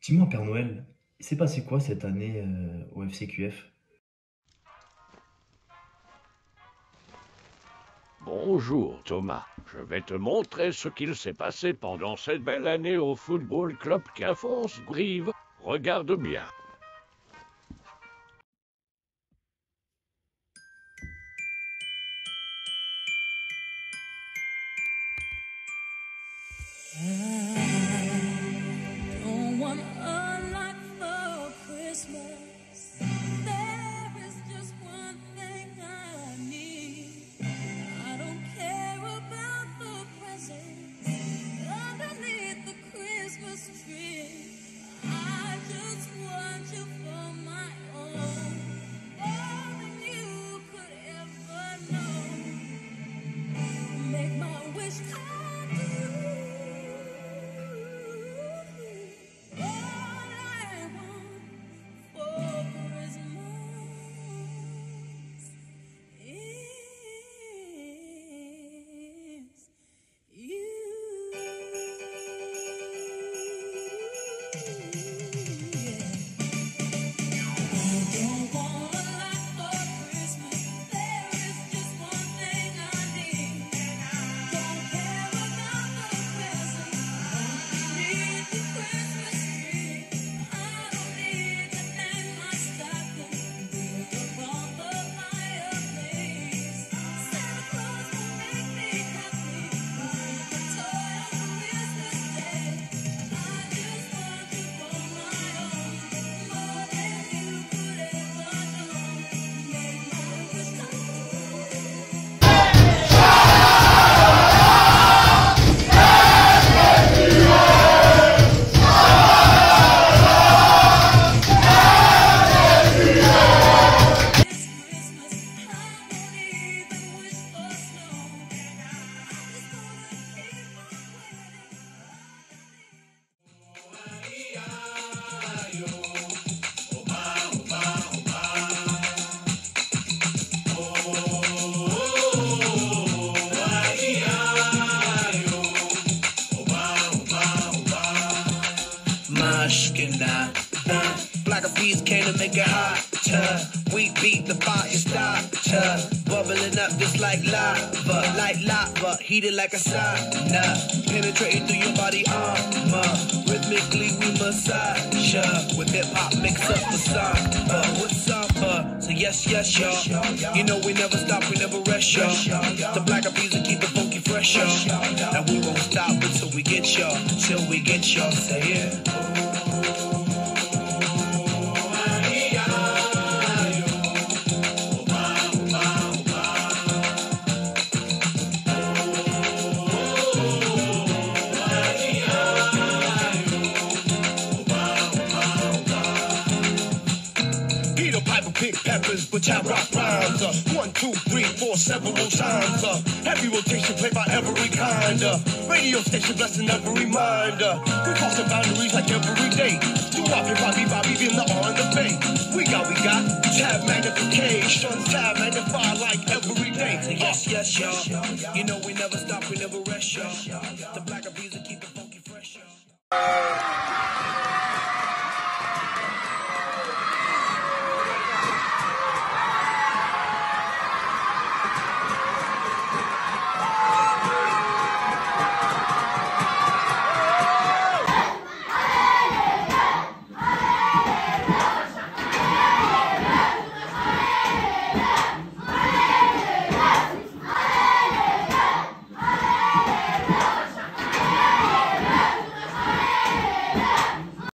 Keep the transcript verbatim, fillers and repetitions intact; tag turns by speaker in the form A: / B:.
A: Dis-moi, Père Noël, il s'est passé quoi cette année euh, au F C Q F?
B: Bonjour Thomas, je vais te montrer ce qu'il s'est passé pendant cette belle année au Football Club Quinfonce-Brive. Regarde bien.
C: Don't want a lot for Christmas. There is just one thing I need. I don't care about the presents underneath the Christmas tree. I just want you for my own, more than you could ever know. Make my wish come true. All I want for Christmas is you. Don't want a lot for Christmas. There is just one thing I need. Don't care about the presents underneath the Christmas tree. I don't need to hang my stocking above the fireplace. Santa Claus will make me happy with a toy on Christmas Day. I just want you for my own, more than you could ever know. Make my wish come true. This Christmas, I won't even wish for snow. I'm just gonna keep on waiting.
D: Mushkina. Black of peas came to make it hotter. We beat the fire starter. Bubbling up just like lava. Like lava, heated like a sauna. Penetrating through your body armor. Rhythmically we massage ya. With hip hop mix up the samba. With samba. So yes, yes, y'all. You know we never stop, we never rest, y'all. The black of peas will keep it funky fresh, y'all. Now we won't stop until we get y'all. Till we get y'all. Say it. Peter Piper, big peppers, but I rock rhymes. Uh, one, two, three, four, several times. Uh, heavy rotation played by every kind. Uh, radio station blessing every reminder. We crossing boundaries like every day. Do Bobby, Bobby, Bobby, in the on the bay. We got, we got tab magnification, tab magnify like every day. So yes, yes, y'all. You know we never stop, we never rest, y'all. The black of bees will keep it funky fresh, y'all.